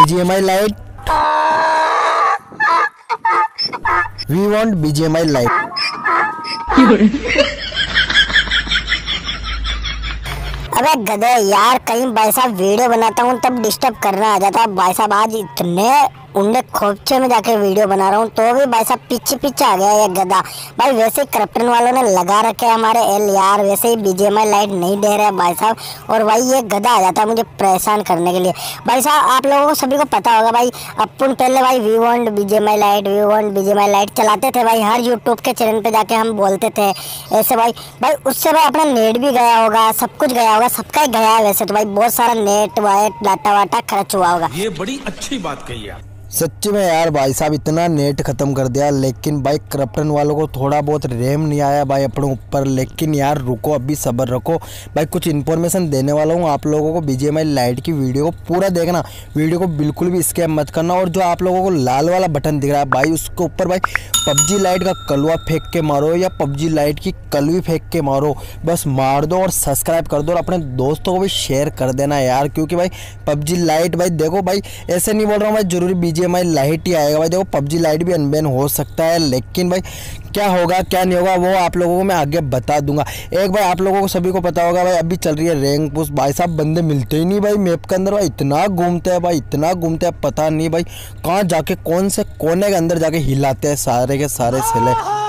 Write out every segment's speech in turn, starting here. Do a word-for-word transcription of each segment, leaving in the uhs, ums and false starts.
BGMI lite, we want BGMI lite. अबे गधे यार, कहीं भाई साहब वीडियो बनाता हूँ तब डिस्टर्ब करना आ जाता है। भाई साहब आज इतने उंडे खोपचे में जाके वीडियो बना रहा हूँ तो भी भाई साहब पीछे पीछे आ गया ये गधा। भाई वैसे ही क्रप्टन वालों ने लगा रखे हमारे एल यार, वैसे ही बीजीएमआई लाइट नहीं दे रहे भाई साहब, और भाई ये गधा आ जाता है मुझे परेशान करने के लिए। भाई साहब आप लोगों को सभी को पता होगा भाई, अपन पहले भाई we want BGMI lite, we want BGMI lite चलाते थे भाई, हर यूट्यूब के चैनल पे जाके हम बोलते थे ऐसे भाई। भाई उससे भाई अपना नेट भी गया होगा, सब कुछ गया होगा, सबका ही गया है वैसे तो भाई, बहुत सारा नेट वाइट डाटा वाटा खर्च हुआ होगा। ये बड़ी अच्छी बात कही आप। सच्ची में यार भाई साहब इतना नेट खत्म कर दिया, लेकिन भाई क्रप्टन वालों को थोड़ा बहुत रैम नहीं आया भाई अपने ऊपर। लेकिन यार रुको, अभी सब्र रखो भाई, कुछ इन्फॉर्मेशन देने वाला हूँ आप लोगों को। बीजीएमआई लाइट की वीडियो को पूरा देखना, वीडियो को बिल्कुल भी स्किप मत करना। और जो आप लोगों को लाल वाला बटन दिख रहा है भाई, उसके ऊपर भाई पबजी लाइट का कलवा फेंक के मारो या पबजी लाइट की कलवी फेंक के मारो, बस मार दो और सब्सक्राइब कर दो और अपने दोस्तों को भी शेयर कर देना यार। क्योंकि भाई पबजी लाइट भाई देखो भाई, ऐसे नहीं बोल रहा हूँ भाई जरूरी बीजीएमआई लाइट ही आएगा भाई, देखो पबजी लाइट भी अनबैन हो सकता है, लेकिन भाई क्या होगा क्या नहीं होगा वो आप लोगों को मैं आगे बता दूंगा। एक भाई आप लोगों को सभी को पता होगा भाई, अभी चल रही है रैंक पुश। भाई साहब बंदे मिलते ही नहीं भाई मैप के अंदर, भाई इतना घूमते हैं भाई, इतना घूमते हैं, पता नहीं भाई कहाँ जाके कौन से कोने के अंदर जाके हिलाते हैं सारे के सारे सेले।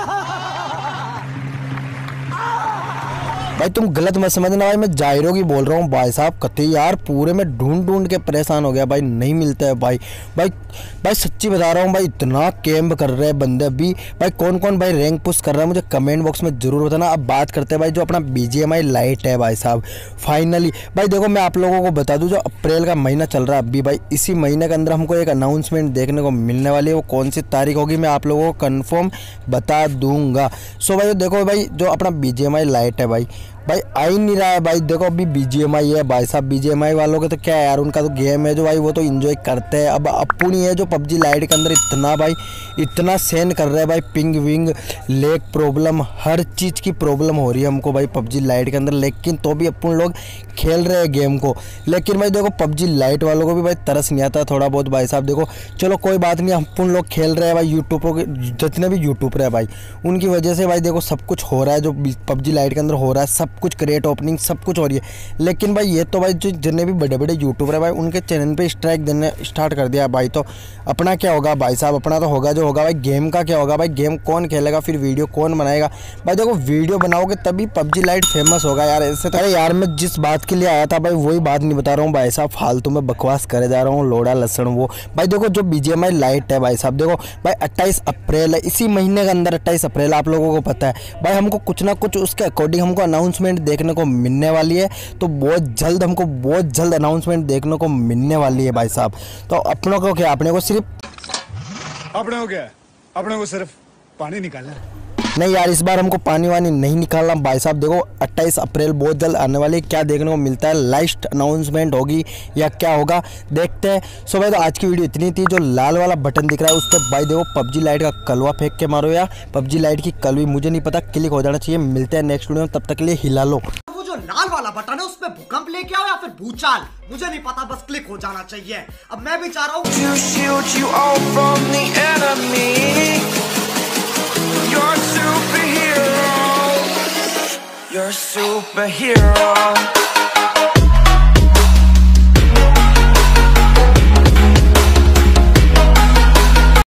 भाई तुम गलत मत समझना भाई, मैं जायरो की बोल रहा हूँ भाई साहब। कतई यार पूरे में ढूंढ ढूंढ के परेशान हो गया भाई, नहीं मिलता है भाई। भाई भाई सच्ची बता रहा हूँ भाई, इतना कैंप कर रहे हैं बंदे अभी। भाई कौन कौन भाई रैंक पुश कर रहा है मुझे कमेंट बॉक्स में जरूर बताना। अब बात करते हैं भाई जो अपना बीजीएमआई लाइट है भाई साहब। फाइनली भाई देखो मैं आप लोगों को बता दूं, जो अप्रैल का महीना चल रहा है अभी भाई, इसी महीने के अंदर हमको एक अनाउंसमेंट देखने को मिलने वाली है। वो कौन सी तारीख होगी मैं आप लोगों को कन्फर्म बता दूंगा। सो भाई देखो भाई जो अपना बीजीएमआई लाइट है भाई, भाई आ ही नहीं रहा है भाई। देखो अभी बीजीएमआई है भाई साहब, बीजीएमआई वालों के तो क्या है यार, उनका तो गेम है जो भाई वो तो एंजॉय करते हैं। अब अपन ही है जो पबजी लाइट के अंदर इतना भाई इतना सेन कर रहे हैं भाई, पिंग विंग लेग प्रॉब्लम हर चीज़ की प्रॉब्लम हो रही है हमको भाई पबजी लाइट के अंदर, लेकिन तो भी अपन लोग खेल रहे हैं गेम को। लेकिन भाई देखो पबजी लाइट वालों को भी भाई तरस नहीं आता थोड़ा बहुत भाई साहब। देखो चलो कोई बात नहीं, अपन लोग खेल रहे हैं भाई, यूट्यूबरों के जितने भी यूट्यूबर है भाई उनकी वजह से भाई देखो सब कुछ हो रहा है जो पबजी लाइट के अंदर हो रहा है, सब कुछ क्रिएट ओपनिंग सब कुछ हो रही है। लेकिन भाई ये तो भाई जो जितने भी बड़े बड़े यूट्यूबर है भाई उनके चैनल पे स्ट्राइक देने स्टार्ट कर दिया भाई, तो अपना क्या होगा भाई साहब, अपना तो होगा जो होगा भाई। गेम का क्या होगा भाई, गेम कौन खेलेगा, फिर वीडियो कौन बनाएगा भाई। देखो वीडियो बनाओगे तभी पबजी लाइट फेमस होगा यार, ऐसे तो यार मैं जिस बात के लिए आया था भाई वही बात नहीं बता रहा हूँ भाई साहब, फालतू में बकवास करे जा रहा हूँ लोड़ा लसण वो। भाई देखो जो बीजीएमआई लाइट है भाई साहब, देखो भाई अट्ठाईस अप्रैल है, इसी महीने के अंदर अट्ठाईस अप्रैल आप लोगों को पता है भाई, हमको कुछ ना कुछ उसके अकॉर्डिंग हमको अनाउंसमेंट देखने को मिलने वाली है। तो बहुत जल्द हमको बहुत जल्द अनाउंसमेंट देखने को मिलने वाली है भाई साहब। तो अपनों को क्या, अपने को सिर्फ अपने को क्या, अपने को सिर्फ पानी निकालना है। नहीं यार इस बार हमको पानी वानी नहीं निकालना भाई साहब। देखो अट्ठाईस अप्रैल बहुत जल्द आने वाली है, क्या देखने को मिलता है, लास्ट अनाउंसमेंट होगी या क्या होगा देखते हैं। सो भाई तो आज की वीडियो इतनी थी। जो लाल वाला बटन दिख रहा है उस पर भाई देखो पबजी लाइट का कलवा फेंक के मारो या पबजी लाइट की कलवी, मुझे नहीं पता, क्लिक हो जाना चाहिए। मिलते हैं नेक्स्ट वीडियो में, तब तक के लिए हिला लो। वो जो लाल वाला बटन है उस पे भूकंप लेके आओ या फिर भूचाल, मुझे नहीं पता, बस क्लिक हो जाना चाहिए। अब मैं भी चाह रहा हूँ You're a superhero.